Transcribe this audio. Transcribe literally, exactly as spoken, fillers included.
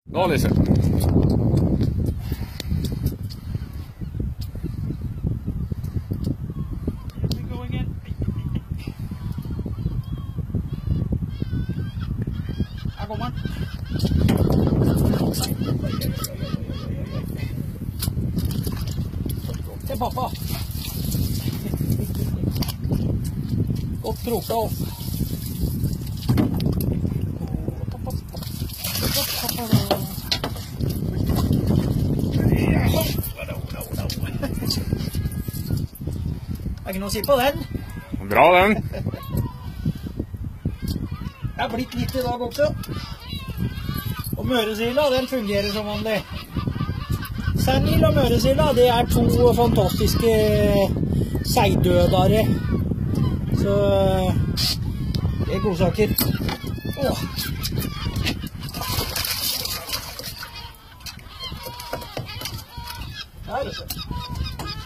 Da, Lise. Her kommer den. Til pappa. Godt kroka opp. Det er ikke noe å si på den. Bra, den. Det er blitt litt i dag også. Og møresila, den fungerer som vanlig. Sandhill og møresila, det er to fantastiske seidødare. Så det er gode saker. Åh. Der, vet du.